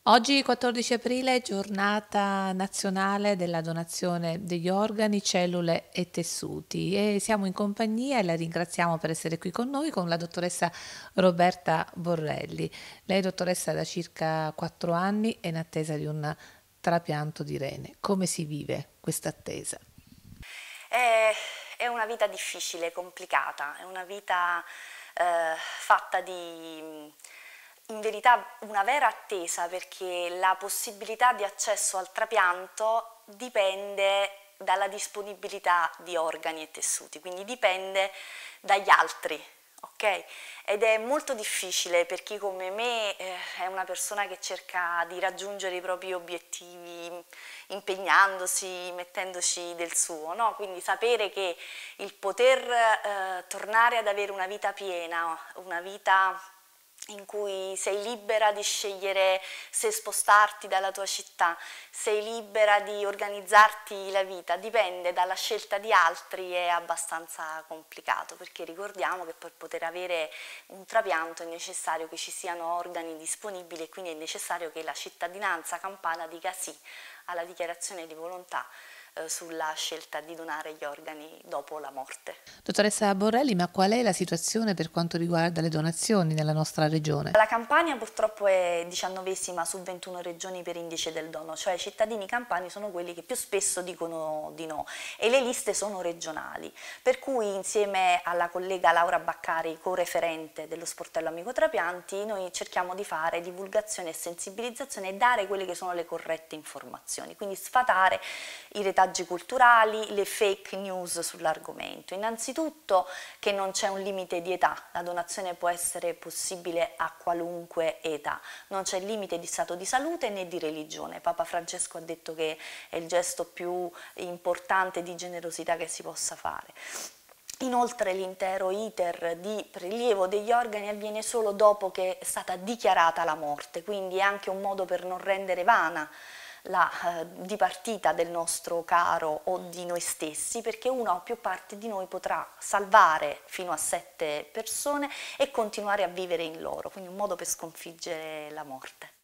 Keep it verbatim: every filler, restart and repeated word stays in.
Oggi quattordici aprile, giornata nazionale della donazione degli organi, cellule e tessuti e siamo in compagnia e la ringraziamo per essere qui con noi con la dottoressa Roberta Borrelli. Lei, dottoressa, da circa quattro anni è in attesa di un trapianto di rene. Come si vive questa attesa? È, è una vita difficile, complicata, è una vita eh, fatta di, in verità, una vera attesa, perché la possibilità di accesso al trapianto dipende dalla disponibilità di organi e tessuti, quindi dipende dagli altri. Ok? Ed è molto difficile per chi come me eh, è una persona che cerca di raggiungere i propri obiettivi impegnandosi, mettendoci del suo, no? Quindi sapere che il poter eh, tornare ad avere una vita piena, una vita in cui sei libera di scegliere se spostarti dalla tua città, sei libera di organizzarti la vita, dipende dalla scelta di altri, è abbastanza complicato, perché ricordiamo che per poter avere un trapianto è necessario che ci siano organi disponibili e quindi è necessario che la cittadinanza campana dica sì alla dichiarazione di volontà eh, sulla scelta di donare gli organi dopo la morte. Dottoressa Borrelli, ma qual è la situazione per quanto riguarda le donazioni nella nostra regione? La Campania purtroppo è diciannovesima su ventuno regioni per indice del dono, cioè i cittadini campani sono quelli che più spesso dicono di no e le liste sono regionali, per cui insieme alla collega Laura Baccari, co-referente dello Sportello Amico Trapianti, noi cerchiamo di fare divulgazione e sensibilizzazione e dare quelle che sono le corrette informazioni, quindi sfatare i retaggi culturali, le fake news sull'argomento. Innanzitutto che non c'è un limite di età, la donazione può essere possibile a qualunque età, non c'è limite di stato di salute né di religione. Papa Francesco ha detto che è il gesto più importante di generosità che si possa fare. Inoltre l'intero iter di prelievo degli organi avviene solo dopo che è stata dichiarata la morte, quindi è anche un modo per non rendere vana la eh, dipartita del nostro caro o di noi stessi, perché una o più parti di noi potrà salvare fino a sette persone e continuare a vivere in loro, quindi un modo per sconfiggere la morte.